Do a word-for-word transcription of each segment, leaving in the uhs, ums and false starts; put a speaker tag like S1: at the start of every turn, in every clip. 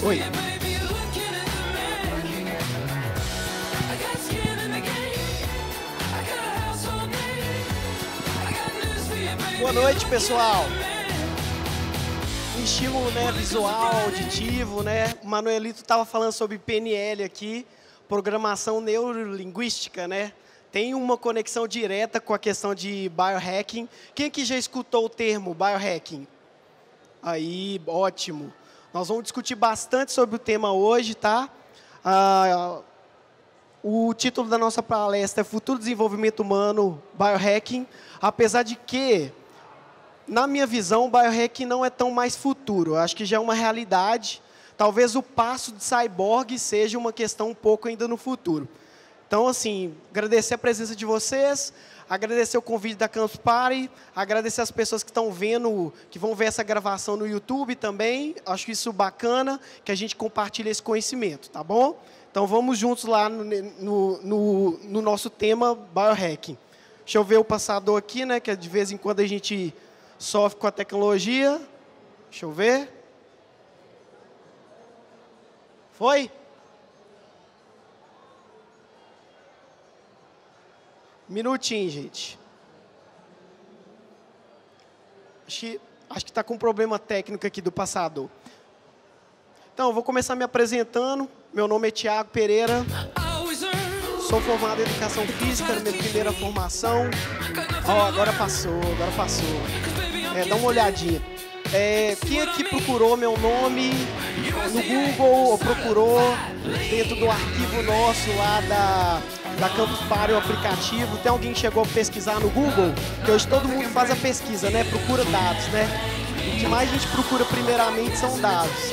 S1: Oi. Boa noite, pessoal. Estímulo, né, visual, auditivo, né? O Manuelito estava falando sobre P N L aqui, programação neurolinguística, né? Tem uma conexão direta com a questão de biohacking. Quem aqui já escutou o termo biohacking? Aí, ótimo. Nós vamos discutir bastante sobre o tema hoje, tá? Ah, o título da nossa palestra é Futuro Desenvolvimento Humano, Biohacking, apesar de que, na minha visão, o biohacking não é tão mais futuro. Eu acho que já é uma realidade. Talvez o passo de cyborg seja uma questão um pouco ainda no futuro. Então, assim, agradecer a presença de vocês, agradecer o convite da Campus Party, agradecer as pessoas que estão vendo, que vão ver essa gravação no YouTube também. Acho isso bacana, que a gente compartilhe esse conhecimento, tá bom? Então, vamos juntos lá no, no, no, no nosso tema biohacking. Deixa eu ver o passador aqui, né, que de vez em quando a gente sofre com a tecnologia. Deixa eu ver. Foi? Minutinho, gente. Acho que acho que está com um problema técnico aqui do passador. Então, eu vou começar me apresentando. Meu nome é Thiago Pereira. Sou formado em Educação Física, na minha primeira formação. Ó, agora passou, agora passou. É, dá uma olhadinha. É, quem aqui procurou meu nome no Google ou procurou dentro do arquivo nosso lá da, da Campus Party, o aplicativo? Tem alguém que chegou a pesquisar no Google? Porque hoje todo mundo faz a pesquisa, né? Procura dados, né? O que mais a gente procura primeiramente são dados.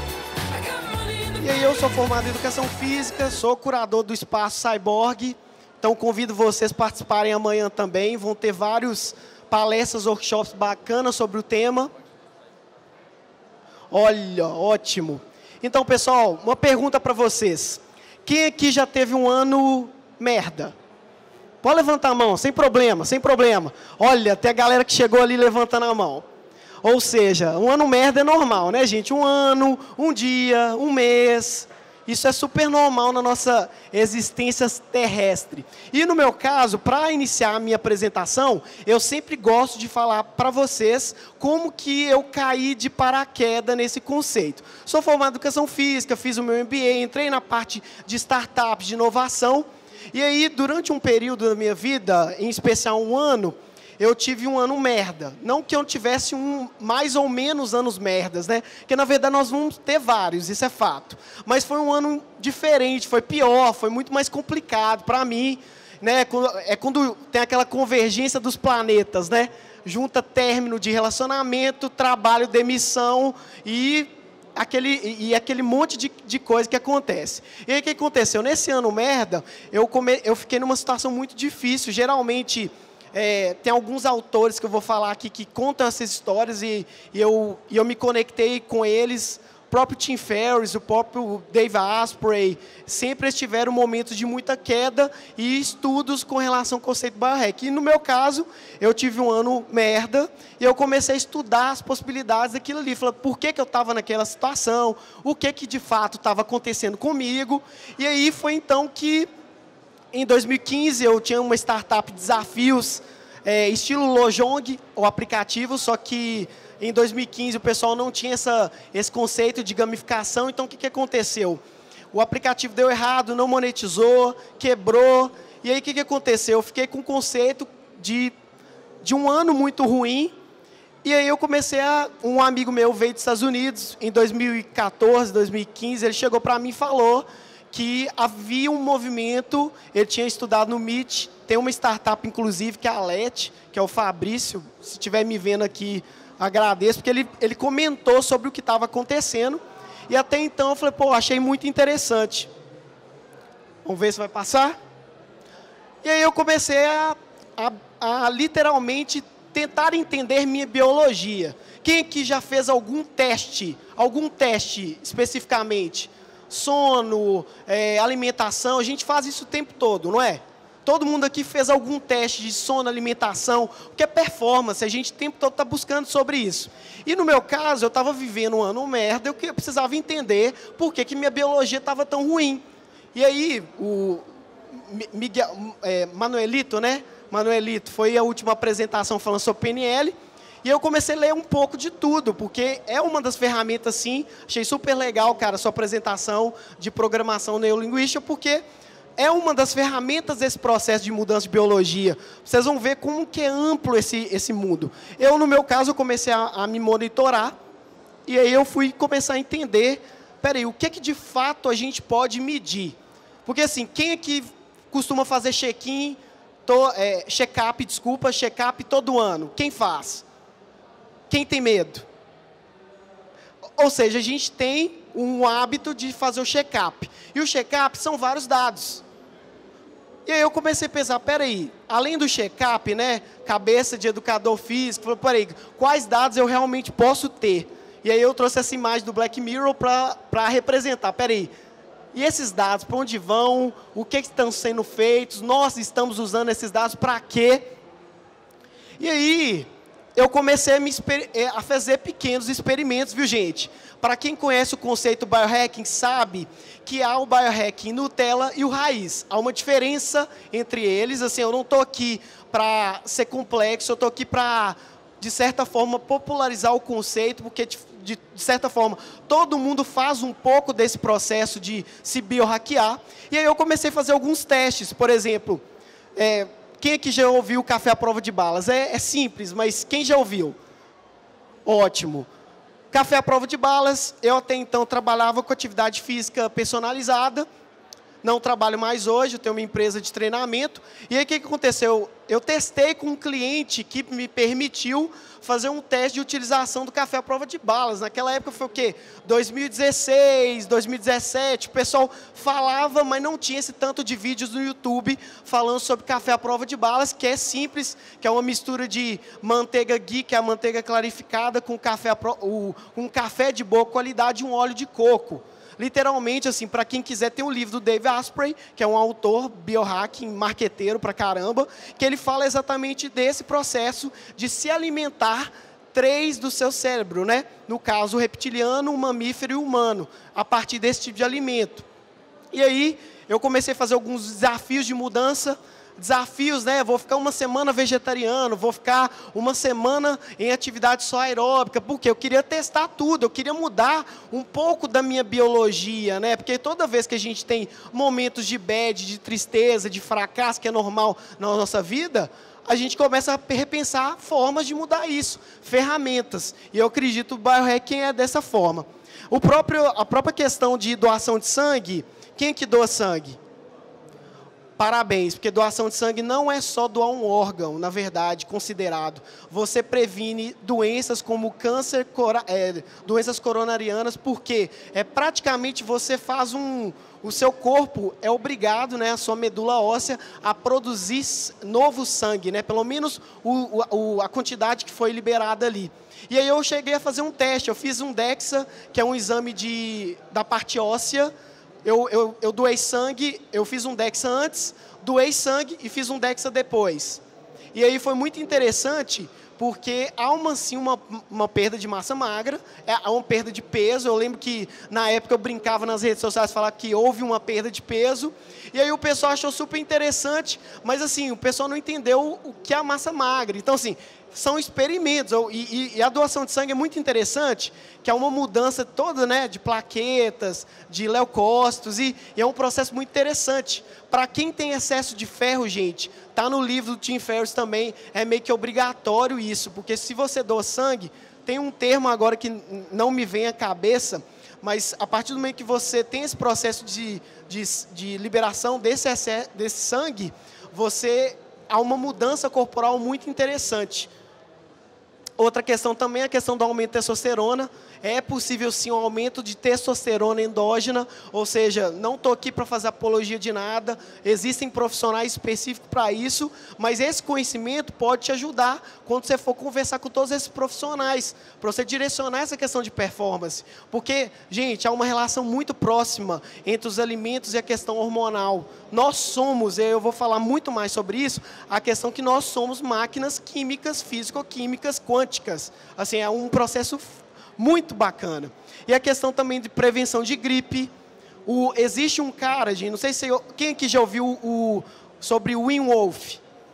S1: E aí eu sou formado em Educação Física, sou curador do Espaço Cyborg. Então convido vocês a participarem amanhã também. Vão ter vários palestras, workshops bacanas sobre o tema. Olha, ótimo. Então, pessoal, uma pergunta para vocês. Quem aqui já teve um ano merda? Pode levantar a mão, sem problema, sem problema. Olha, tem a galera que chegou ali levantando a mão. Ou seja, um ano merda é normal, né, gente? Um ano, um dia, um mês. Isso é super normal na nossa existência terrestre. E no meu caso, para iniciar a minha apresentação, eu sempre gosto de falar para vocês como que eu caí de paraquedas nesse conceito. Sou formado em Educação Física, fiz o meu M B A, entrei na parte de startups, de inovação. E aí, durante um período da minha vida, em especial um ano, eu tive um ano merda. Não que eu tivesse um mais ou menos anos merdas, né? Porque, na verdade, nós vamos ter vários, isso é fato. Mas foi um ano diferente, foi pior, foi muito mais complicado para mim, né? É quando tem aquela convergência dos planetas, né? Junta término de relacionamento, trabalho, demissão e aquele, e aquele monte de, de coisa que acontece. E aí, o que aconteceu? Nesse ano merda, eu, come, eu fiquei numa situação muito difícil. Geralmente, É, tem alguns autores que eu vou falar aqui que contam essas histórias e, e, eu, e eu me conectei com eles. O próprio Tim Ferriss, o próprio Dave Asprey, sempre estiveram momentos de muita queda e estudos com relação ao conceito de biohack. E no meu caso, eu tive um ano merda e eu comecei a estudar as possibilidades daquilo ali. Falei, por que, que eu estava naquela situação? O que, que de fato estava acontecendo comigo? E aí foi então que, em dois mil e quinze, eu tinha uma startup de desafios, é, estilo Lojong, o aplicativo, só que em dois mil e quinze o pessoal não tinha essa, esse conceito de gamificação. Então, o que, que aconteceu? O aplicativo deu errado, não monetizou, quebrou. E aí, o que, que aconteceu? Eu fiquei com o conceito de, de um ano muito ruim. E aí, eu comecei a... Um amigo meu veio dos Estados Unidos, em dois mil e quatorze, dois mil e quinze, ele chegou para mim e falou que havia um movimento, ele tinha estudado no M I T, tem uma startup, inclusive, que é a Let, que é o Fabrício, se estiver me vendo aqui, agradeço, porque ele, ele comentou sobre o que estava acontecendo, e até então eu falei, pô, achei muito interessante. Vamos ver se vai passar? E aí eu comecei a, a, a literalmente tentar entender minha biologia. Quem aqui já fez algum teste, algum teste especificamente? Sono, é, alimentação, a gente faz isso o tempo todo, não é? todo mundo aqui fez algum teste de sono, alimentação, o que é performance, a gente o tempo todo está buscando sobre isso. E no meu caso, eu estava vivendo um ano merda, eu precisava entender por que, que minha biologia estava tão ruim. E aí, o Miguel, é, Manuelito, né? Manuelito, foi a última apresentação falando sobre P N L, e eu comecei a ler um pouco de tudo, porque é uma das ferramentas, sim, achei super legal, cara, sua apresentação de programação neurolinguística, porque é uma das ferramentas desse processo de mudança de biologia. Vocês vão ver como que é amplo esse, esse mundo. Eu, no meu caso, eu comecei a, a me monitorar, e aí eu fui começar a entender, peraí, o que, que de fato a gente pode medir? Porque, assim, quem aqui costuma fazer check-in, é, check-up, desculpa, check-up todo ano? Quem faz? Quem tem medo? Ou seja, a gente tem um hábito de fazer o check-up. E o check-up são vários dados. E aí eu comecei a pensar, peraí, além do check-up, né, cabeça de educador físico, falei, peraí, quais dados eu realmente posso ter? E aí eu trouxe essa imagem do Black Mirror para representar, peraí, e esses dados, para onde vão? O que, que estão sendo feitos? Nós estamos usando esses dados para quê? E aí, eu comecei a, me, a fazer pequenos experimentos, viu, gente? Para quem conhece o conceito biohacking, sabe que há o biohacking Nutella e o raiz. Há uma diferença entre eles. Assim, eu não estou aqui para ser complexo, eu estou aqui para, de certa forma, popularizar o conceito, porque, de, de certa forma, todo mundo faz um pouco desse processo de se biohackear. E aí eu comecei a fazer alguns testes. Por exemplo, é, quem aqui já ouviu o café à prova de balas? É, é simples, mas quem já ouviu? Ótimo. Café à prova de balas, eu até então trabalhava com atividade física personalizada, não trabalho mais hoje, eu tenho uma empresa de treinamento. E aí o que, que aconteceu? Eu testei com um cliente que me permitiu fazer um teste de utilização do café à prova de balas. Naquela época foi o quê? dois mil e dezesseis, dois mil e dezessete, o pessoal falava, mas não tinha esse tanto de vídeos no YouTube falando sobre café à prova de balas, que é simples, que é uma mistura de manteiga ghee, que é a manteiga clarificada, com café, o, um café de boa qualidade e um óleo de coco. Literalmente, assim, para quem quiser, tem um livro do Dave Asprey, que é um autor, biohacking, marqueteiro pra caramba, que ele fala exatamente desse processo de se alimentar três do seu cérebro, né? No caso, o reptiliano, o mamífero e o humano, a partir desse tipo de alimento. E aí, eu comecei a fazer alguns desafios de mudança, desafios, né? Vou ficar uma semana vegetariano, vou ficar uma semana em atividade só aeróbica, porque eu queria testar tudo, eu queria mudar um pouco da minha biologia, né? Porque toda vez que a gente tem momentos de bad, de tristeza, de fracasso, que é normal na nossa vida, a gente começa a repensar formas de mudar isso, ferramentas. E eu acredito que o biohacking é dessa forma. O próprio, a própria questão de doação de sangue, quem é que doa sangue? Parabéns, porque doação de sangue não é só doar um órgão, na verdade, considerado. Você previne doenças como câncer, é, doenças coronarianas, porque é praticamente você faz um... O seu corpo é obrigado, né, a sua medula óssea, a produzir novo sangue, né, pelo menos o, o, a quantidade que foi liberada ali. E aí eu cheguei a fazer um teste, eu fiz um DEXA, que é um exame de, da parte óssea. Eu, eu, eu doei sangue, eu fiz um DEXA antes, doei sangue e fiz um DEXA depois. E aí foi muito interessante, porque há uma, sim, uma, uma perda de massa magra, há uma perda de peso. Eu lembro que, na época, eu brincava nas redes sociais, falava que houve uma perda de peso. E aí o pessoal achou super interessante, mas, assim, o pessoal não entendeu o que é a massa magra. Então, assim, são experimentos. E, e, e a doação de sangue é muito interessante, que é uma mudança toda, né, de plaquetas, de leucócitos, e, e é um processo muito interessante. Para quem tem excesso de ferro, gente, tá no livro do Tim Ferriss também, é meio que obrigatório isso, porque se você doa sangue, tem um termo agora que não me vem à cabeça, mas a partir do momento que você tem esse processo de, de, de liberação desse, excesso, desse sangue, você há uma mudança corporal muito interessante. Outra questão também é a questão do aumento de testosterona. É possível, sim, um aumento de testosterona endógena, ou seja, não estou aqui para fazer apologia de nada, existem profissionais específicos para isso, mas esse conhecimento pode te ajudar quando você for conversar com todos esses profissionais, para você direcionar essa questão de performance. Porque, gente, há uma relação muito próxima entre os alimentos e a questão hormonal. Nós somos, eu vou falar muito mais sobre isso, a questão que nós somos máquinas químicas, físico-químicas, quânticas. Assim, é um processo muito bacana. E a questão também de prevenção de gripe. O, existe um cara, gente, não sei se eu, quem aqui já ouviu o, sobre o Wim Hof.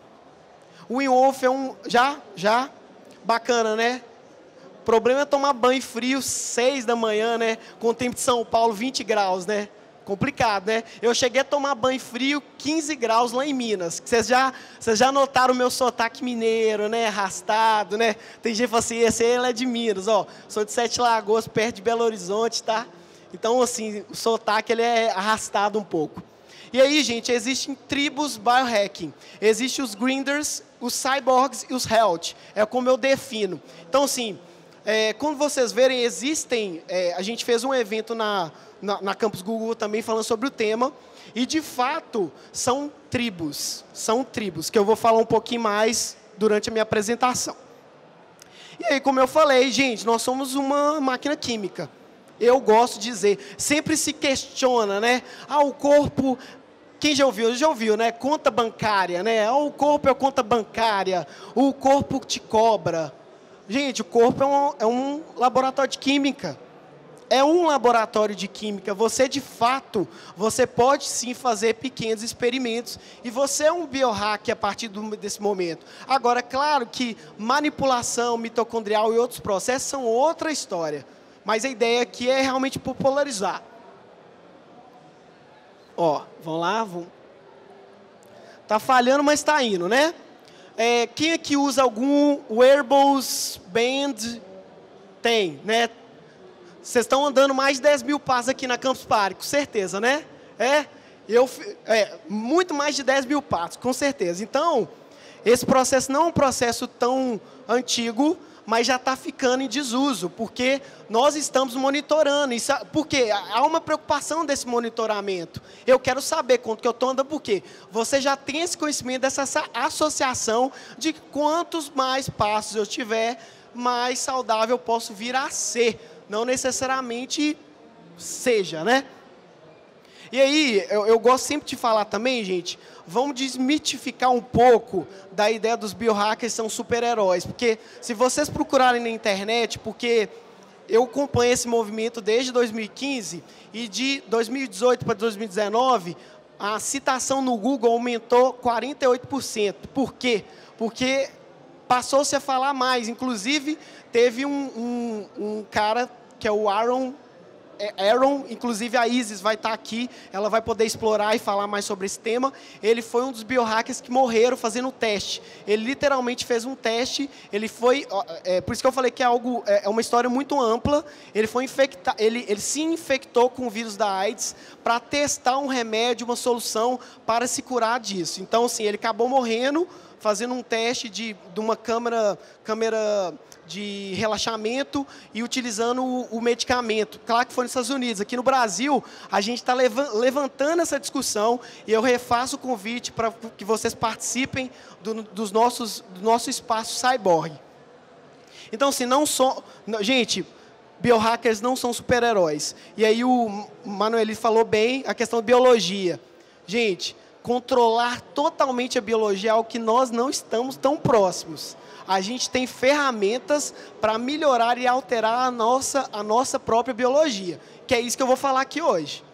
S1: O Wim Hof é um... Já? Já? Bacana, né? O problema é tomar banho frio seis da manhã, né? Com o tempo de São Paulo, vinte graus, né? Complicado, né? Eu cheguei a tomar banho frio quinze graus lá em Minas. Vocês já, vocês já notaram o meu sotaque mineiro, né? Arrastado, né? Tem gente que fala assim, esse aí ele é de Minas, ó. Sou de Sete Lagoas, perto de Belo Horizonte, tá? Então, assim, o sotaque ele é arrastado um pouco. E aí, gente, existem tribos biohacking. Existem os grinders, os cyborgs e os health. É como eu defino. Então, assim, é, quando vocês verem, existem... É, a gente fez um evento na... Na, na Campus Google também falando sobre o tema, e de fato são tribos, são tribos, que eu vou falar um pouquinho mais durante a minha apresentação. E aí, como eu falei, gente, nós somos uma máquina química. Eu gosto de dizer, sempre se questiona, né? Ah, o corpo, quem já ouviu? Já ouviu, né? Conta bancária, né? Ah, o corpo é conta bancária, o corpo te cobra. Gente, o corpo é um, é um laboratório de química. É um laboratório de química. Você, de fato, você pode sim fazer pequenos experimentos. E você é um biohack a partir do, desse momento. Agora, é claro que manipulação mitocondrial e outros processos são outra história. Mas a ideia aqui é realmente popularizar. Ó, vamos lá. Vamos... Tá falhando, mas está indo, né? É, quem aqui usa algum wearables, band? Tem, né? Vocês estão andando mais de dez mil passos aqui na Campus Party, com certeza, né? É, eu, é, muito mais de dez mil passos, com certeza. Então, esse processo não é um processo tão antigo, mas já está ficando em desuso, porque nós estamos monitorando. Isso, porque há uma preocupação desse monitoramento. Eu quero saber quanto que eu estou andando, porque você já tem esse conhecimento dessa associação de quantos mais passos eu tiver, mais saudável eu posso vir a ser. Não necessariamente seja, né? E aí, eu, eu gosto sempre de falar também, gente, vamos desmitificar um pouco da ideia dos biohackers são super-heróis. Porque se vocês procurarem na internet, porque eu acompanho esse movimento desde dois mil e quinze, e de dois mil e dezoito para dois mil e dezenove, a citação no Google aumentou quarenta e oito por cento. Por quê? Porque passou-se a falar mais. Inclusive, teve um, um, um cara que é o Aaron, Aaron, inclusive a Isis vai estar aqui, ela vai poder explorar e falar mais sobre esse tema. Ele foi um dos biohackers que morreram fazendo o teste. Ele literalmente fez um teste, ele foi, é, por isso que eu falei que é algo, é uma história muito ampla. Ele foi infectar, ele, ele se infectou com o vírus da AIDS para testar um remédio, uma solução para se curar disso. Então, assim, ele acabou morrendo fazendo um teste de, de uma câmera, câmera de relaxamento e utilizando o, o medicamento. Claro que foi nos Estados Unidos. Aqui no Brasil, a gente está levantando essa discussão e eu refaço o convite para que vocês participem do, dos nossos, do nosso espaço Cyborg. Então, assim, não só... Gente, biohackers não são super-heróis. E aí o Manuel falou bem a questão de biologia. Gente, controlar totalmente a biologia é algo que nós não estamos tão próximos. A gente tem ferramentas para melhorar e alterar a nossa, a nossa própria biologia, que é isso que eu vou falar aqui hoje.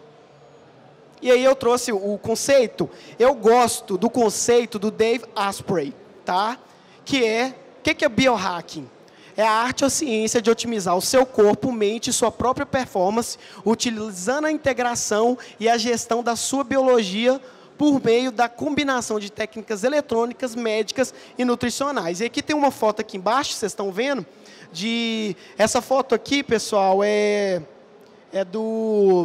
S1: E aí eu trouxe o conceito, eu gosto do conceito do Dave Asprey, tá? Que é, o que, que é biohacking? É a arte ou a ciência de otimizar o seu corpo, mente e sua própria performance, utilizando a integração e a gestão da sua biologia por meio da combinação de técnicas eletrônicas, médicas e nutricionais. E aqui tem uma foto aqui embaixo, vocês estão vendo, de... Essa foto aqui, pessoal, é, é do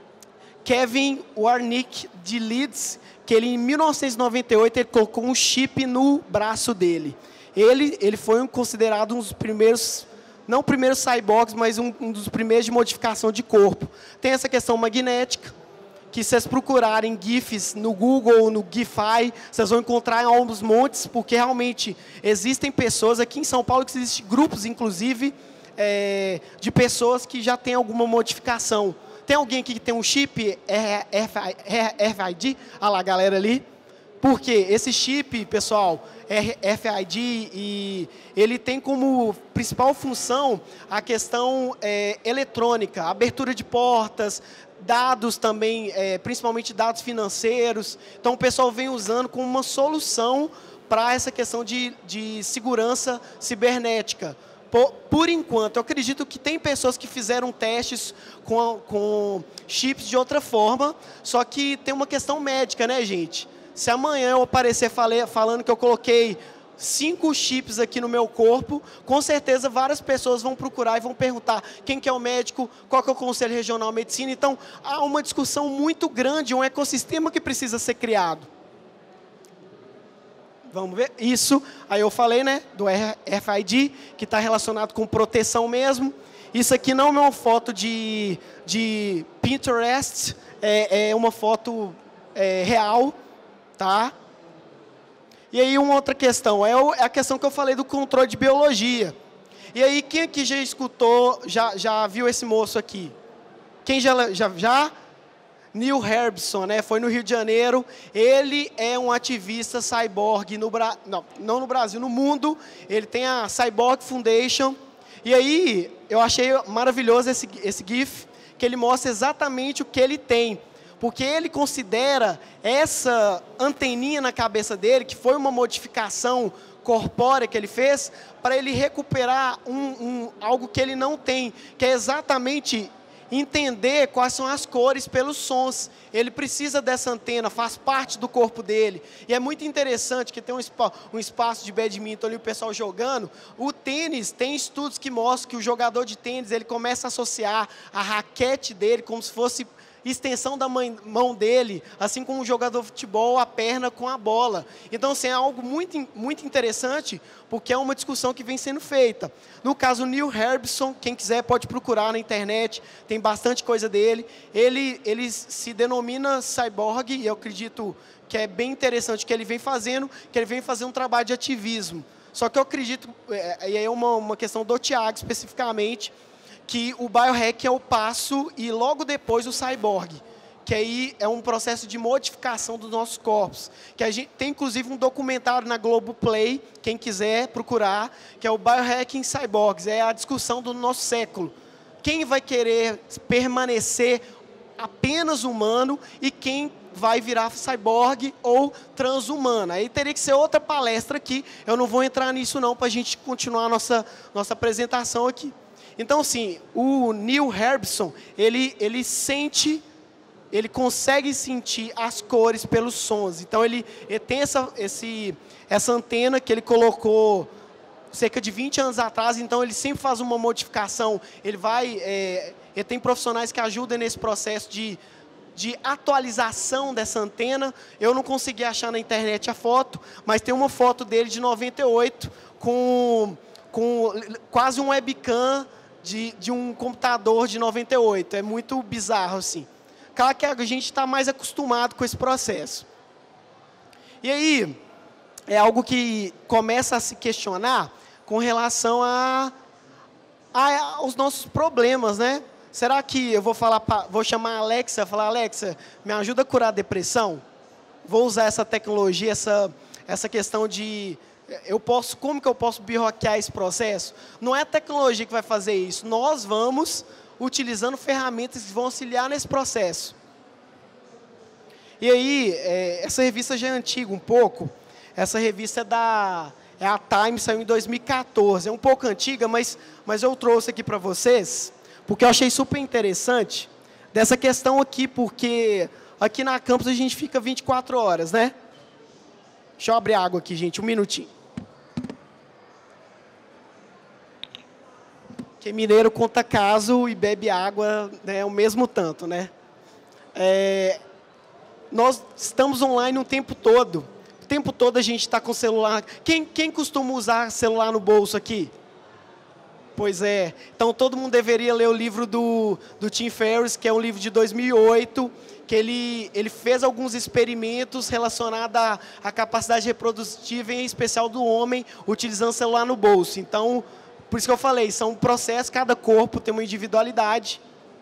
S1: Kevin Warnick, de Leeds, que ele, em mil novecentos e noventa e oito, ele colocou um chip no braço dele. ele, ele foi um, considerado um dos primeiros, não primeiros cyborgs, mas um, um dos primeiros de modificação de corpo. Tem essa questão magnética, que se vocês procurarem GIFs no Google ou no GIFI, vocês vão encontrar em alguns montes, porque realmente existem pessoas aqui em São Paulo, que existem grupos, inclusive, é, de pessoas que já têm alguma modificação. Tem alguém aqui que tem um chip R F I D? Olha lá, a galera ali. Por quê? Esse chip, pessoal, R F I D, e ele tem como principal função a questão é, eletrônica, abertura de portas, dados também, é, principalmente dados financeiros. Então, o pessoal vem usando como uma solução para essa questão de, de segurança cibernética. Por, por enquanto, eu acredito que tem pessoas que fizeram testes com, com chips de outra forma, só que tem uma questão médica, né, gente? Se amanhã eu aparecer falei, falando que eu coloquei cinco chips aqui no meu corpo, com certeza várias pessoas vão procurar e vão perguntar quem que é o médico, qual que é o Conselho Regional de Medicina. Então, há uma discussão muito grande, um ecossistema que precisa ser criado. Vamos ver? Isso, aí eu falei, né, do R F I D, que está relacionado com proteção mesmo. Isso aqui não é uma foto de, de Pinterest, é, é uma foto é, real, tá? E aí uma outra questão, é a questão que eu falei do controle de biologia. E aí, quem aqui já escutou, já, já viu esse moço aqui? Quem já... já, já? Neil Harbisson, né? Foi no Rio de Janeiro. Ele é um ativista cyborg, no Bra... não, não no Brasil, no mundo. Ele tem a Cyborg Foundation. E aí, eu achei maravilhoso esse, esse GIF, que ele mostra exatamente o que ele tem. Porque ele considera essa anteninha na cabeça dele, que foi uma modificação corpórea que ele fez, para ele recuperar um, um, algo que ele não tem, que é exatamente entender quais são as cores pelos sons. Ele precisa dessa antena, faz parte do corpo dele. E é muito interessante que tem um, spa, um espaço de badminton ali, o pessoal jogando. O tênis, tem estudos que mostram que o jogador de tênis, ele começa a associar a raquete dele como se fosse extensão da mão dele, assim como um jogador de futebol, a perna com a bola. Então, assim, é algo muito, muito interessante, porque é uma discussão que vem sendo feita. No caso, o Neil Harbisson, quem quiser pode procurar na internet, tem bastante coisa dele. Ele, ele se denomina cyborg, e eu acredito que é bem interessante o que ele vem fazendo, que ele vem fazendo um trabalho de ativismo. Só que eu acredito, e aí é uma, uma questão do Thiago especificamente, que o biohack é o passo e logo depois o cyborg, que aí é um processo de modificação dos nossos corpos. Que a gente tem inclusive um documentário na Globoplay, quem quiser procurar, que é o Biohacking Cyborgs, é a discussão do nosso século. Quem vai querer permanecer apenas humano e quem vai virar cyborg ou transhumana. Aí teria que ser outra palestra aqui, eu não vou entrar nisso não, para a gente continuar a nossa, nossa apresentação aqui. Então, assim, o Neil Harbisson, ele, ele sente, ele consegue sentir as cores pelos sons. Então, ele, ele tem essa, esse, essa antena que ele colocou cerca de vinte anos atrás. Então, ele sempre faz uma modificação. Ele vai, é, ele tem profissionais que ajudam nesse processo de, de atualização dessa antena. Eu não consegui achar na internet a foto, mas tem uma foto dele de noventa e oito com, com quase um webcam De, de um computador de noventa e oito. É muito bizarro, assim. Claro que a gente está mais acostumado com esse processo. E aí, é algo que começa a se questionar com relação a, a, aos nossos problemas, né? Será que eu vou, falar pra, vou chamar a Alexa, falar, Alexa, me ajuda a curar a depressão? Vou usar essa tecnologia, essa, essa questão de... Eu posso, como que eu posso biohackear esse processo? Não é a tecnologia que vai fazer isso. Nós vamos utilizando ferramentas que vão auxiliar nesse processo. E aí, é, essa revista já é antiga um pouco. Essa revista é da é a Time, saiu em dois mil e quatorze. É um pouco antiga, mas, mas eu trouxe aqui para vocês, porque eu achei super interessante dessa questão aqui, porque aqui na campus a gente fica vinte e quatro horas, né? Deixa eu abrir água aqui, gente, um minutinho. Porque mineiro conta caso e bebe água, né, o mesmo tanto, né? É, nós estamos online o tempo todo. tempo todo a gente está com o celular. Quem, quem costuma usar celular no bolso aqui? Pois é. Então, todo mundo deveria ler o livro do, do Tim Ferriss, que é um livro de dois mil e oito, que ele, ele fez alguns experimentos relacionados à, à capacidade reprodutiva, em especial do homem, utilizando o celular no bolso. Então, por isso que eu falei, são processos, cada corpo tem uma individualidade,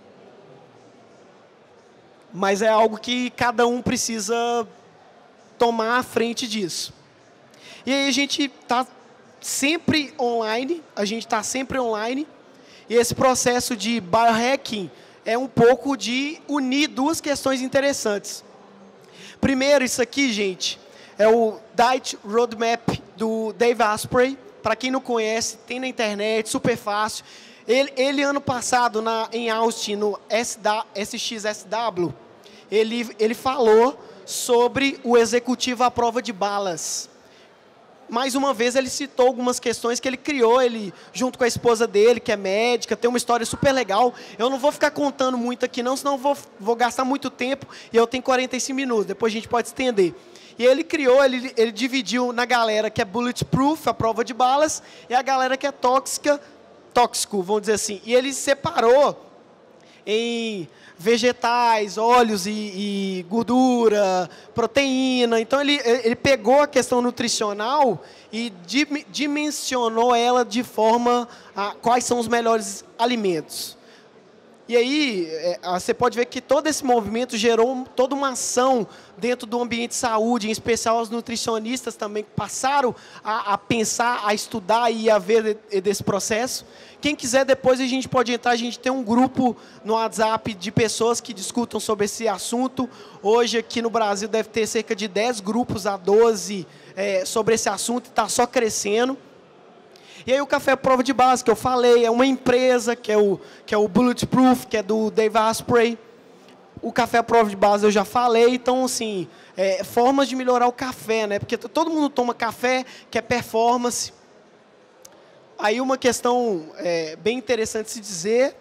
S1: mas é algo que cada um precisa tomar a frente disso. E aí a gente está sempre online, a gente está sempre online, e esse processo de biohacking é um pouco de unir duas questões interessantes. Primeiro, isso aqui, gente, é o Diet Roadmap do Dave Asprey. Para quem não conhece, tem na internet, super fácil. Ele, ele ano passado, na, em Austin, no S X S W, ele, ele falou sobre o executivo à prova de balas. Mais uma vez, ele citou algumas questões que ele criou, ele, junto com a esposa dele, que é médica, tem uma história super legal. Eu não vou ficar contando muito aqui, não, senão vou, vou gastar muito tempo, e eu tenho quarenta e cinco minutos, depois a gente pode estender. E ele criou, ele, ele dividiu na galera que é bulletproof, a prova de balas, e a galera que é tóxica, tóxico, vamos dizer assim. E ele separou em vegetais, óleos e, e gordura, proteína. Então, ele, ele pegou a questão nutricional e dimensionou ela de forma a quais são os melhores alimentos. E aí, é, você pode ver que todo esse movimento gerou toda uma ação dentro do ambiente de saúde, em especial os nutricionistas também passaram a, a pensar, a estudar e a ver desse processo. Quem quiser, depois a gente pode entrar, a gente tem um grupo no WhatsApp de pessoas que discutam sobre esse assunto. Hoje, aqui no Brasil, deve ter cerca de dez grupos a doze é, sobre esse assunto, e está só crescendo. E aí o Café Prova de Base, que eu falei, é uma empresa, que é o, que é o Bulletproof, que é do Dave Asprey. O Café Prova de Base eu já falei, então, assim, é, formas de melhorar o café, né? Porque todo mundo toma café, quer performance. Aí uma questão é, bem interessante de se dizer.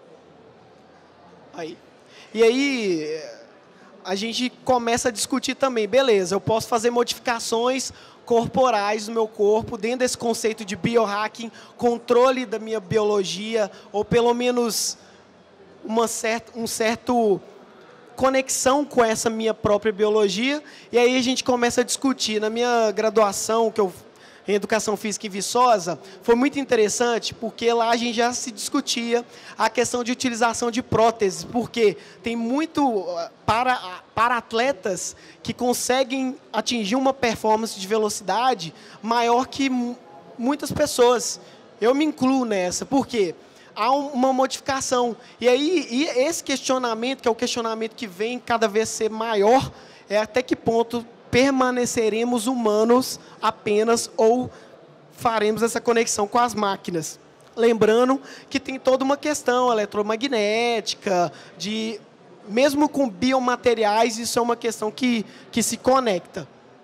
S1: Aí. E aí a gente começa a discutir também, beleza, eu posso fazer modificações corporais no meu corpo, dentro desse conceito de biohacking, controle da minha biologia, ou pelo menos uma certa, um certo conexão com essa minha própria biologia, e aí a gente começa a discutir. Na minha graduação, que eu, em Educação Física em Viçosa, foi muito interessante, porque lá a gente já se discutia a questão de utilização de próteses, porque tem muito para, para atletas que conseguem atingir uma performance de velocidade maior que muitas pessoas. Eu me incluo nessa, por quê? Há uma modificação. E aí, e esse questionamento, que é o questionamento que vem cada vez ser maior, é até que ponto permaneceremos humanos apenas ou faremos essa conexão com as máquinas. Lembrando que tem toda uma questão eletromagnética, de, mesmo com biomateriais, isso é uma questão que, que se conecta.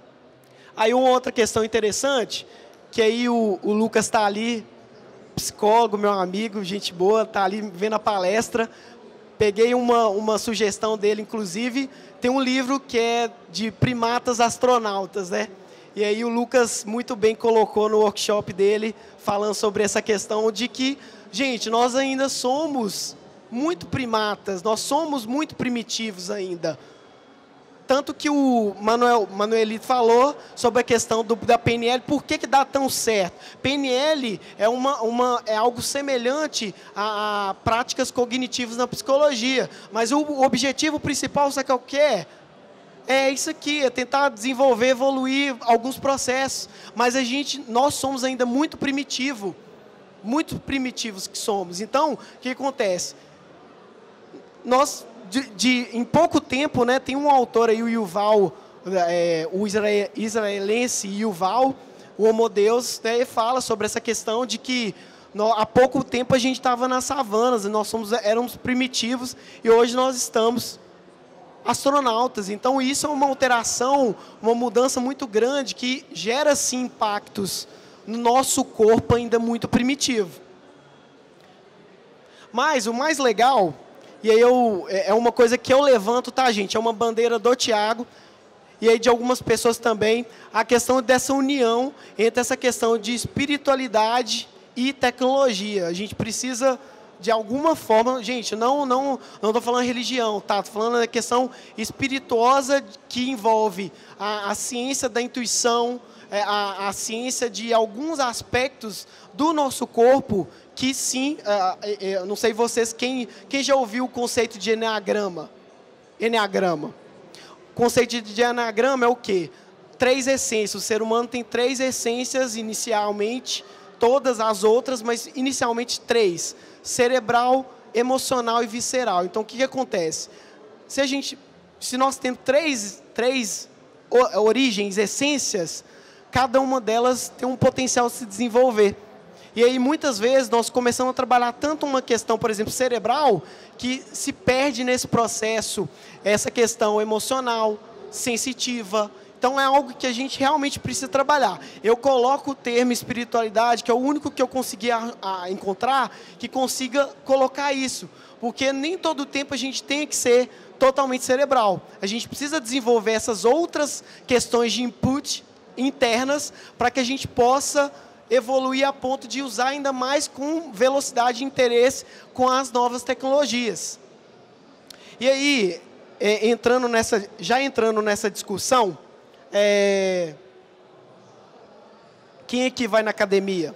S1: Aí uma outra questão interessante, que aí o, o Lucas está ali, psicólogo, meu amigo, gente boa, está ali vendo a palestra. Peguei uma, uma sugestão dele, inclusive, tem um livro que é de primatas astronautas, né? E aí o Lucas muito bem colocou no workshop dele, falando sobre essa questão de que, gente, nós ainda somos muito primatas, nós somos muito primitivos ainda. Tanto que o Manuel, Manuelito falou sobre a questão do, da P N L, por que, que dá tão certo? P N L é, uma, uma, é algo semelhante a, a práticas cognitivas na psicologia, mas o, o objetivo principal, sabe o que é? É isso aqui, é tentar desenvolver, evoluir alguns processos, mas a gente, nós somos ainda muito primitivo, muito primitivos que somos. Então, o que acontece? Nós... De, de, em pouco tempo, né, tem um autor aí, o Yuval, é, o israel, israelense Yuval, o Homo Deus, né, fala sobre essa questão de que no, há pouco tempo a gente estava nas savanas, nós somos, éramos primitivos e hoje nós estamos astronautas. Então isso é uma alteração, uma mudança muito grande que gera sim impactos no nosso corpo ainda muito primitivo. Mas o mais legal... E aí eu, é uma coisa que eu levanto, tá, gente? É uma bandeira do Tiago. e aí de algumas pessoas também, a questão dessa união entre essa questão de espiritualidade e tecnologia. A gente precisa, de alguma forma, gente, não não não estou falando religião, tá? Estou falando da questão espirituosa que envolve a, a ciência da intuição, a, a ciência de alguns aspectos do nosso corpo que sim, uh, uh, não sei vocês, quem, quem já ouviu o conceito de eneagrama? Eneagrama. O conceito de eneagrama é o quê? Três essências. O ser humano tem três essências inicialmente, todas as outras, mas inicialmente três. Cerebral, emocional e visceral. Então, o que, que acontece? Se, a gente, se nós temos três, três origens, essências, cada uma delas tem um potencial de se desenvolver. E aí, muitas vezes, nós começamos a trabalhar tanto uma questão, por exemplo, cerebral, que se perde nesse processo essa questão emocional, sensitiva. Então, é algo que a gente realmente precisa trabalhar. Eu coloco o termo espiritualidade, que é o único que eu consegui a, a encontrar, que consiga colocar isso. Porque nem todo tempo a gente tem que ser totalmente cerebral. A gente precisa desenvolver essas outras questões de input internas para que a gente possa evoluir a ponto de usar ainda mais com velocidade e interesse com as novas tecnologias. E aí, é, entrando nessa, já entrando nessa discussão, é, quem aqui vai na academia?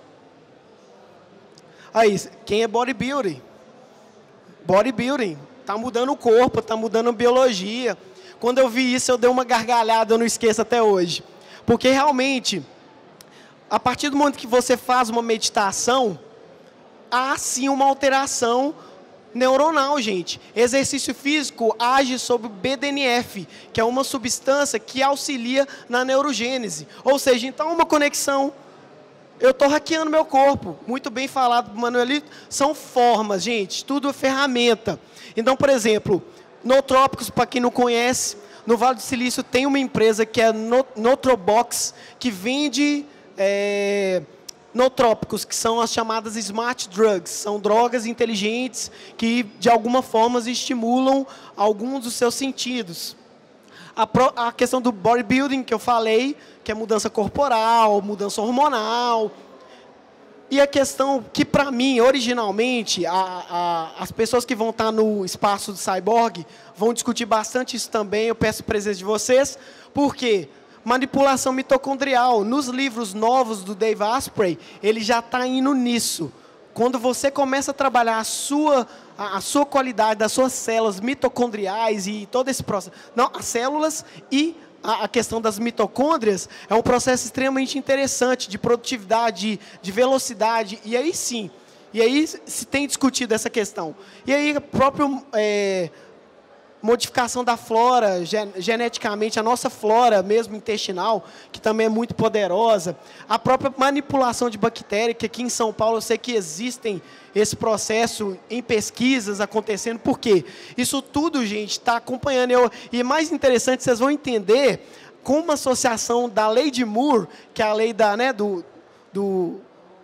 S1: Aí, quem é bodybuilding? Bodybuilding. Está mudando o corpo, está mudando a biologia. Quando eu vi isso, eu dei uma gargalhada, eu não esqueço até hoje. Porque realmente, a partir do momento que você faz uma meditação, há sim uma alteração neuronal, gente. Exercício físico age sobre o B D N F, que é uma substância que auxilia na neurogênese. Ou seja, então uma conexão. Eu estou hackeando meu corpo. Muito bem falado por Manuelito. São formas, gente. Tudo é ferramenta. Então, por exemplo, nootrópicos, para quem não conhece, no Vale do Silício tem uma empresa que é Notrobox, que vende é, nootrópicos, que são as chamadas smart drugs. São drogas inteligentes que, de alguma forma, estimulam alguns dos seus sentidos. A, pro, a questão do bodybuilding, que eu falei, que é mudança corporal, mudança hormonal. E a questão que, para mim, originalmente, a, a, as pessoas que vão estar no espaço do Cyborg vão discutir bastante isso também, eu peço a presença de vocês, porque manipulação mitocondrial, nos livros novos do Dave Asprey, ele já está indo nisso. Quando você começa a trabalhar a sua, a, a sua qualidade das suas células mitocondriais e todo esse processo, não, as células e a, a questão das mitocôndrias, é um processo extremamente interessante de produtividade, de, de velocidade, e aí sim, e aí se tem discutido essa questão. E aí, a própria é, modificação da flora, gen, geneticamente, a nossa flora mesmo intestinal, que também é muito poderosa, a própria manipulação de bactéria, que aqui em São Paulo eu sei que existem esse processo em pesquisas acontecendo, por quê? Isso tudo, gente, está acompanhando. Eu, e mais interessante, vocês vão entender com uma associação da lei de Moore, que é a lei da, né, do, do,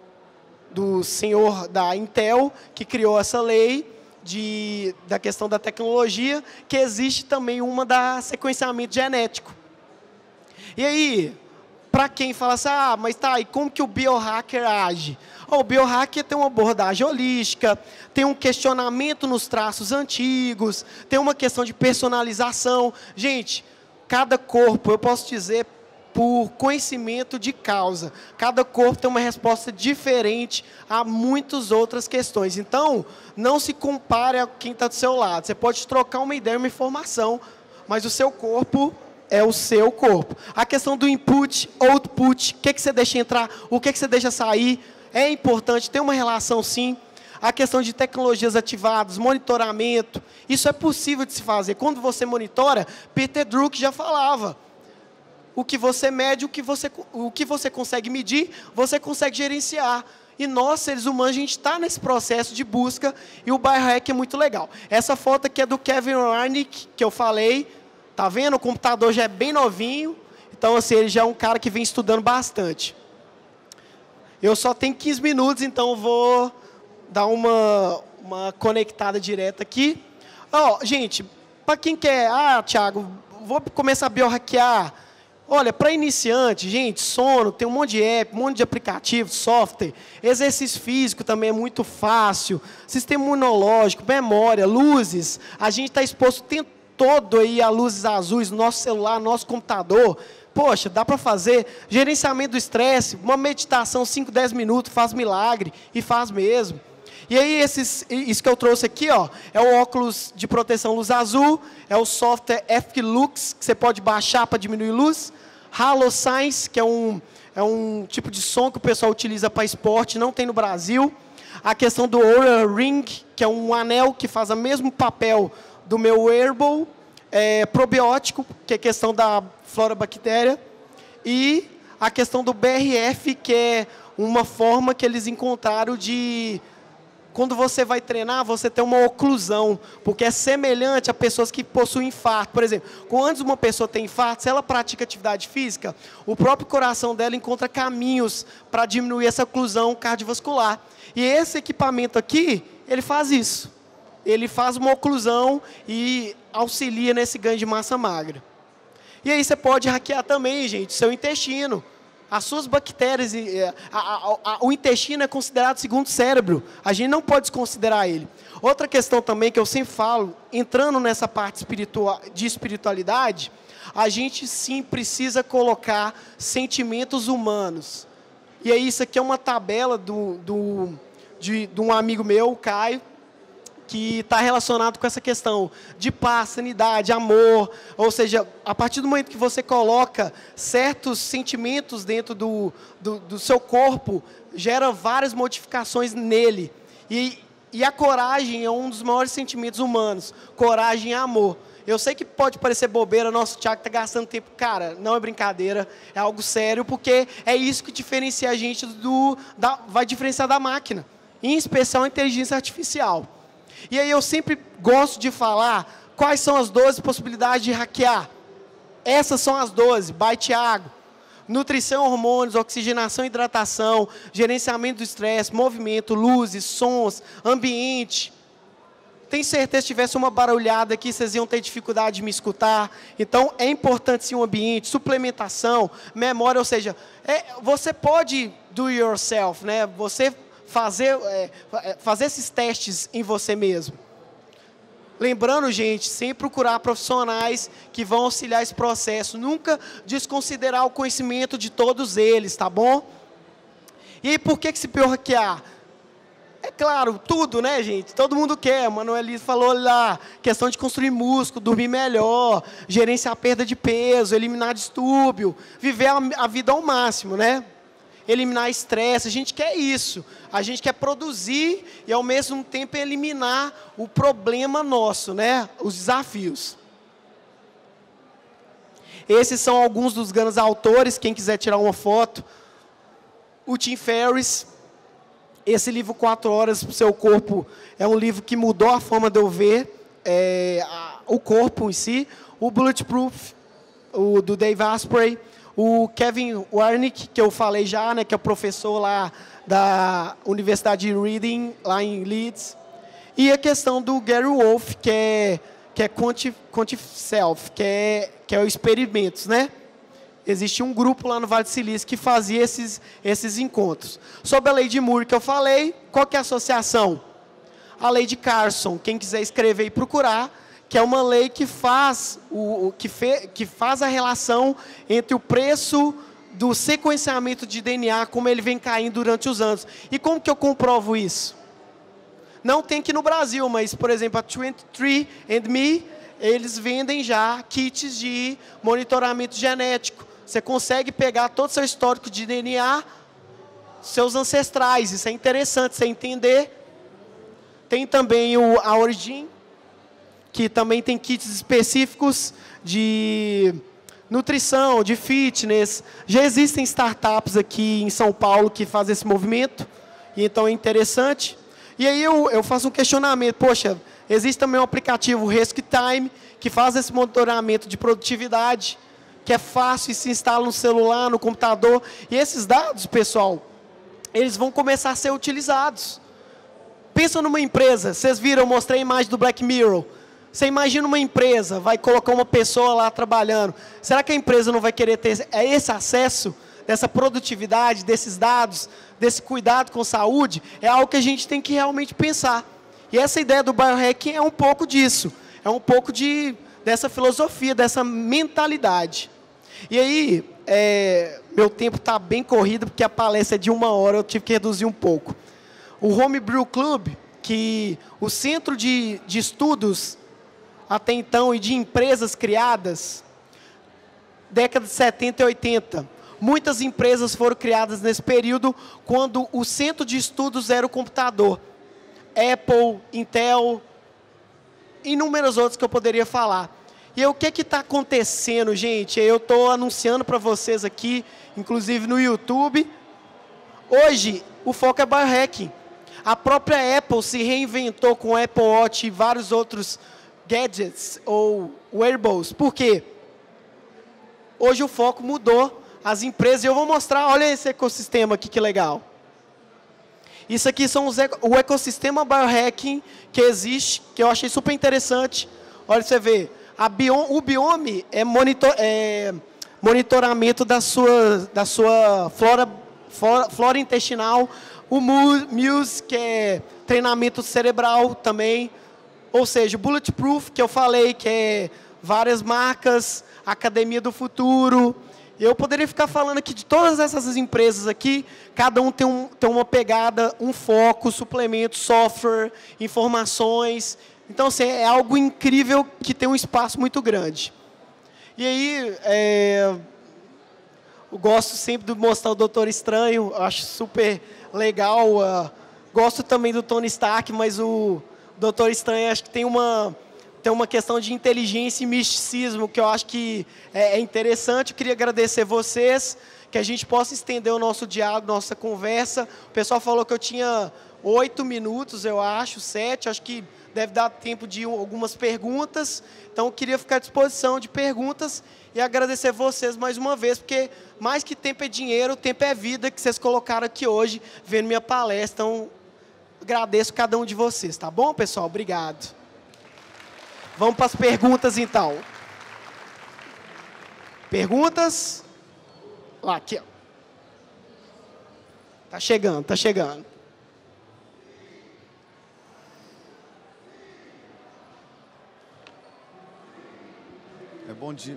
S1: do senhor da Intel, que criou essa lei, De, da questão da tecnologia, que existe também uma da sequenciamento genético. E aí, para quem fala assim, ah, mas tá, e como que o biohacker age? Oh, o biohacker tem uma abordagem holística, tem um questionamento nos traços antigos, tem uma questão de personalização. Gente, cada corpo, eu posso dizer, por conhecimento de causa. Cada corpo tem uma resposta diferente a muitas outras questões. Então, não se compare a quem está do seu lado. Você pode trocar uma ideia, uma informação, mas o seu corpo é o seu corpo. A questão do input, output, o que, que você deixa entrar, o que, que você deixa sair, é importante, tem uma relação sim. A questão de tecnologias ativadas, monitoramento, isso é possível de se fazer. Quando você monitora, Peter Drucker já falava, o que você mede, o que você, o que você consegue medir, você consegue gerenciar. E nós, seres humanos, a gente está nesse processo de busca, e o biohack é muito legal. Essa foto aqui é do Kevin Warnick, que eu falei, tá vendo? O computador já é bem novinho, então assim, ele já é um cara que vem estudando bastante. Eu só tenho quinze minutos, então eu vou dar uma, uma conectada direta aqui. Ó, gente, para quem quer, ah, Thiago, vou começar a biohackear. Olha, para iniciante, gente, sono, tem um monte de app, um monte de aplicativo, software. Exercício físico também é muito fácil. Sistema imunológico, memória, luzes. A gente está exposto o tempo todo aí a luzes azuis no nosso celular, no nosso computador. Poxa, dá para fazer. Gerenciamento do estresse, uma meditação, cinco, dez minutos, faz milagre. E faz mesmo. E aí, esses, isso que eu trouxe aqui, ó, é o óculos de proteção luz azul, é o software F-Lux, que você pode baixar para diminuir luz. HaloScience, que é um, é um tipo de som que o pessoal utiliza para esporte, não tem no Brasil. A questão do Oura Ring, que é um anel que faz o mesmo papel do meu wearable. É, probiótico, que é a questão da flora bactéria. E a questão do B R F, que é uma forma que eles encontraram de... Quando você vai treinar, você tem uma oclusão, porque é semelhante a pessoas que possuem infarto. Por exemplo, quando antes uma pessoa tem infarto, se ela pratica atividade física, o próprio coração dela encontra caminhos para diminuir essa oclusão cardiovascular. E esse equipamento aqui, ele faz isso. Ele faz uma oclusão e auxilia nesse ganho de massa magra. E aí você pode hackear também, gente, seu intestino. As suas bactérias, a, a, a, o intestino é considerado segundo cérebro. A gente não pode desconsiderar ele. Outra questão também que eu sempre falo, entrando nessa parte espiritual, de espiritualidade, a gente sim precisa colocar sentimentos humanos. E aí isso aqui é uma tabela do, do, de, de um amigo meu, o Caio, que está relacionado com essa questão de paz, sanidade, amor. Ou seja, a partir do momento que você coloca certos sentimentos dentro do, do, do seu corpo, gera várias modificações nele. E, e a coragem é um dos maiores sentimentos humanos. Coragem e amor. Eu sei que pode parecer bobeira, nosso Thiago está gastando tempo. Cara, não é brincadeira, é algo sério, porque é isso que diferencia a gente do... Da, vai diferenciar da máquina. Em especial a inteligência artificial. E aí eu sempre gosto de falar quais são as doze possibilidades de hackear. Essas são as doze, by Thiago. Nutrição, hormônios, oxigenação, hidratação, gerenciamento do estresse, movimento, luzes, sons, ambiente. Tenho certeza que se tivesse uma barulhada aqui, vocês iam ter dificuldade de me escutar. Então, é importante sim o ambiente, suplementação, memória, ou seja, é, você pode do yourself, né? Você fazer, é, fazer esses testes em você mesmo. Lembrando, gente, sempre procurar profissionais que vão auxiliar esse processo. Nunca desconsiderar o conhecimento de todos eles, tá bom? E aí, por que que se hackear? É claro, tudo, né, gente? Todo mundo quer. O Manuelito falou lá, questão de construir músculo, dormir melhor, gerenciar a perda de peso, eliminar distúrbio, viver a, a vida ao máximo, né? Eliminar estresse, a gente quer isso. A gente quer produzir e, ao mesmo tempo, eliminar o problema nosso, né? Os desafios. Esses são alguns dos grandes autores, quem quiser tirar uma foto. O Tim Ferriss. Esse livro, Quatro Horas para o Seu Corpo, é um livro que mudou a forma de eu ver é, a, o corpo em si. O Bulletproof, o, do Dave Asprey. O Kevin Warnick, que eu falei já, né, que é o professor lá da Universidade de Reading, lá em Leeds. E a questão do Gary Wolf, que é, que é Quanti, Quanti Self, que é, que é o experimentos, né? Existe um grupo lá no Vale do Silício que fazia esses, esses encontros. Sobre a lei de Moore que eu falei, qual que é a associação? A lei de Carson, quem quiser escrever e procurar, que é uma lei que faz, o, o, que, fe, que faz a relação entre o preço do sequenciamento de D N A, como ele vem caindo durante os anos. E como que eu comprovo isso? Não tem aqui no Brasil, mas, por exemplo, a vinte e três and me, eles vendem já kits de monitoramento genético. Você consegue pegar todo o seu histórico de D N A, seus ancestrais. Isso é interessante você entender. Tem também o, a Origin, que também tem kits específicos de nutrição, de fitness. Já existem startups aqui em São Paulo que fazem esse movimento, e então é interessante. E aí eu, eu faço um questionamento, poxa, existe também um aplicativo Risk Time, que faz esse monitoramento de produtividade, que é fácil e se instala no celular, no computador, e esses dados, pessoal, eles vão começar a ser utilizados. Pensa numa empresa, vocês viram, eu mostrei a imagem do Black Mirror. Você imagina uma empresa, vai colocar uma pessoa lá trabalhando. Será que a empresa não vai querer ter esse acesso, dessa produtividade, desses dados, desse cuidado com saúde? É algo que a gente tem que realmente pensar. E essa ideia do biohacking é um pouco disso. É um pouco de, dessa filosofia, dessa mentalidade. E aí, é, meu tempo está bem corrido, porque a palestra é de uma hora, eu tive que reduzir um pouco. O Homebrew Club, que o centro de, de estudos até então e de empresas criadas, década de setenta e oitenta. Muitas empresas foram criadas nesse período, quando o centro de estudos era o computador. Apple, Intel, inúmeros outros que eu poderia falar. E aí, o que que está acontecendo, gente? Eu estou anunciando para vocês aqui, inclusive no YouTube. Hoje, o foco é biohacking. A própria Apple se reinventou com o Apple Watch e vários outros gadgets ou wearables. Por quê? Hoje o foco mudou. As empresas, e eu vou mostrar, olha esse ecossistema aqui, que legal. Isso aqui são os, o ecossistema biohacking que existe, que eu achei super interessante. Olha, você vê, a biom, o Biome é, monitor, é monitoramento da sua, da sua flora, flora, flora intestinal. O Muse, que é treinamento cerebral também. Ou seja, o Bulletproof, que eu falei, que é várias marcas, Academia do Futuro. Eu poderia ficar falando aqui de todas essas empresas aqui, cada um tem, um tem uma pegada, um foco, suplemento, software, informações. Então, assim, é algo incrível que tem um espaço muito grande. E aí, é, eu gosto sempre de mostrar o Doutor Estranho, acho super legal. Uh, gosto também do Tony Stark, mas o Doutor Estranho acho que tem uma... tem uma questão de inteligência e misticismo que eu acho que é interessante. Eu queria agradecer vocês, que a gente possa estender o nosso diálogo, nossa conversa. O pessoal falou que eu tinha oito minutos, eu acho, sete. Acho que deve dar tempo de algumas perguntas. Então, eu queria ficar à disposição de perguntas e agradecer vocês mais uma vez, porque mais que tempo é dinheiro, tempo é vida, que vocês colocaram aqui hoje, vendo minha palestra. Então, agradeço cada um de vocês, tá bom, pessoal? Obrigado. Vamos para as perguntas, então. Perguntas? Lá, aqui, ó. Tá chegando, tá chegando.
S2: É, bom dia.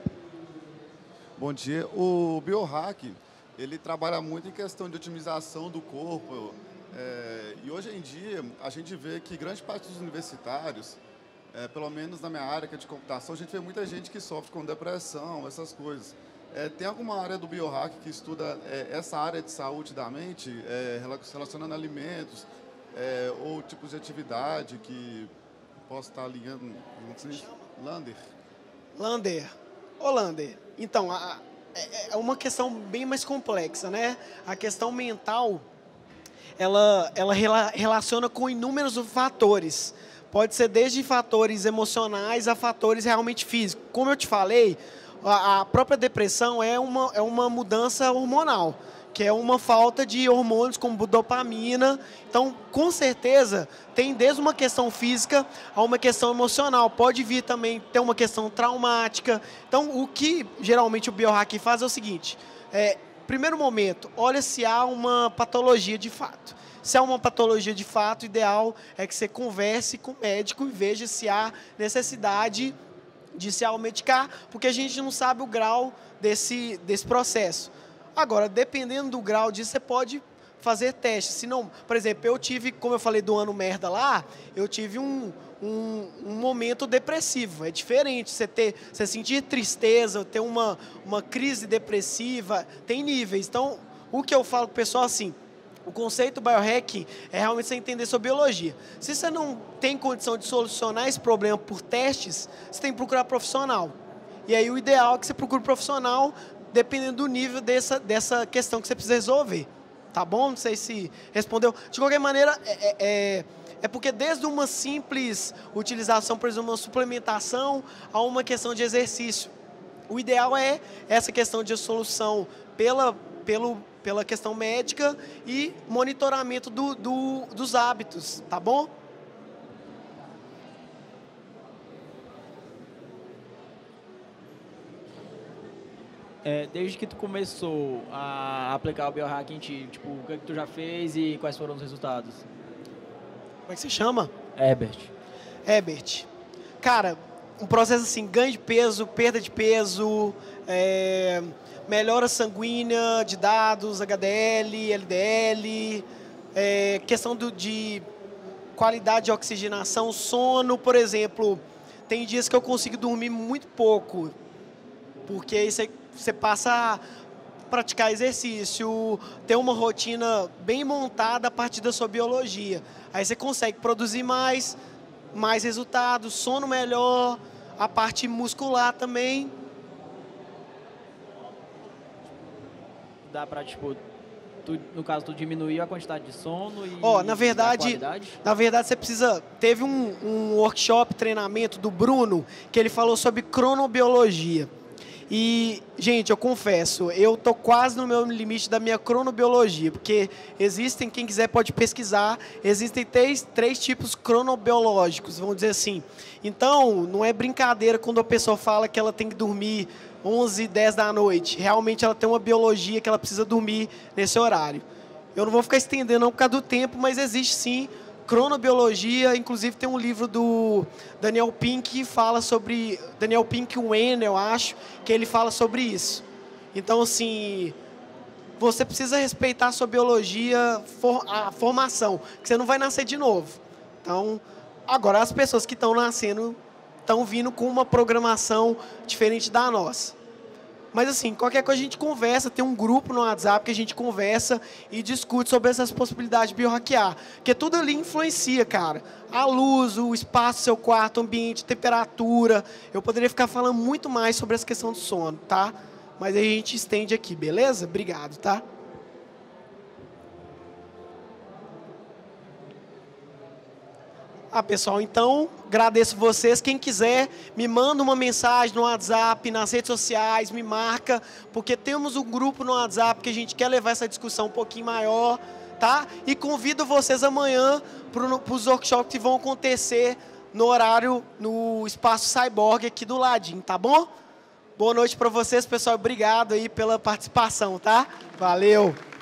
S2: Bom dia. O biohack, ele trabalha muito em questão de otimização do corpo. É, e hoje em dia, a gente vê que grande parte dos universitários, É, pelo menos na minha área, que é de computação, a gente vê muita gente que sofre com depressão, essas coisas. É, tem alguma área do biohack que estuda é, essa área de saúde da mente, é, relacionando alimentos, é, ou tipos de atividade que possa estar ligando? Lander.
S1: Lander. Ô, Lander, então, a, é, é uma questão bem mais complexa, né? A questão mental, ela, ela rela, relaciona com inúmeros fatores. Pode ser desde fatores emocionais a fatores realmente físicos. Como eu te falei, a, a própria depressão é uma, é uma mudança hormonal, que é uma falta de hormônios como dopamina. Então, com certeza, tem desde uma questão física a uma questão emocional. Pode vir também ter uma questão traumática. Então, o que geralmente o biohack faz é o seguinte. É, primeiro momento, olha se há uma patologia de fato. Se há uma patologia de fato, o ideal é que você converse com o médico e veja se há necessidade de se automedicar, porque a gente não sabe o grau desse, desse processo. Agora, dependendo do grau disso, você pode fazer testes. Se não, por exemplo, eu tive, como eu falei do ano merda lá, eu tive um, um, um momento depressivo. É diferente você, ter, você sentir tristeza, ter uma, uma crise depressiva, tem níveis. Então, o que eu falo para o pessoal assim, o conceito biohacking é realmente você entender sua biologia. Se você não tem condição de solucionar esse problema por testes, você tem que procurar profissional. E aí o ideal é que você procure profissional, dependendo do nível dessa, dessa questão que você precisa resolver. Tá bom? Não sei se respondeu. De qualquer maneira, é, é, é porque desde uma simples utilização, por exemplo, uma suplementação, a uma questão de exercício. O ideal é essa questão de solução pela, pelo... pela questão médica e monitoramento do, do, dos hábitos, tá bom?
S3: É, desde que tu começou a aplicar o biohacking em ti, tipo, o que, é que tu já fez e quais foram os resultados?
S1: Como é que você chama?
S3: Herbert.
S1: Herbert. Cara, um processo assim, ganho de peso, perda de peso, é, melhora sanguínea de dados, H D L, L D L, é, questão do, de qualidade de oxigenação, sono, por exemplo. Tem dias que eu consigo dormir muito pouco, porque aí você, você passa a praticar exercício, ter uma rotina bem montada a partir da sua biologia. Aí você consegue produzir mais, mais resultados, sono melhor, a parte muscular também.
S3: Dá pra, tipo, tu, no caso, tu diminuir a quantidade de sono e
S1: Ó, na verdade,
S3: a qualidade?
S1: Na verdade, você precisa... Teve um, um workshop, treinamento do Bruno, que ele falou sobre cronobiologia. E, gente, eu confesso, eu tô quase no meu limite da minha cronobiologia, porque existem, quem quiser pode pesquisar, existem três, três tipos cronobiológicos, vamos dizer assim. Então, não é brincadeira quando a pessoa fala que ela tem que dormir onze, dez da noite. Realmente ela tem uma biologia que ela precisa dormir nesse horário. Eu não vou ficar estendendo não por causa do tempo, mas existe sim cronobiologia. Inclusive tem um livro do Daniel Pink que fala sobre... Daniel Pink Wen, eu acho, que ele fala sobre isso. Então, assim, você precisa respeitar a sua biologia, a formação, que você não vai nascer de novo. Então, agora as pessoas que estão nascendo estão vindo com uma programação diferente da nossa. Mas assim, qualquer coisa a gente conversa, tem um grupo no WhatsApp que a gente conversa e discute sobre essas possibilidades de biohackear. Porque tudo ali influencia, cara. A luz, o espaço do seu quarto, o ambiente, temperatura. Eu poderia ficar falando muito mais sobre essa questão do sono, tá? Mas aí a gente estende aqui, beleza? Obrigado, tá? Ah, pessoal, então, agradeço vocês. Quem quiser, me manda uma mensagem no WhatsApp, nas redes sociais, me marca, porque temos um grupo no WhatsApp que a gente quer levar essa discussão um pouquinho maior, tá? E convido vocês amanhã para os workshops que vão acontecer no horário, no Espaço Cyborg aqui do ladinho, tá bom? Boa noite para vocês, pessoal. Obrigado aí pela participação, tá? Valeu!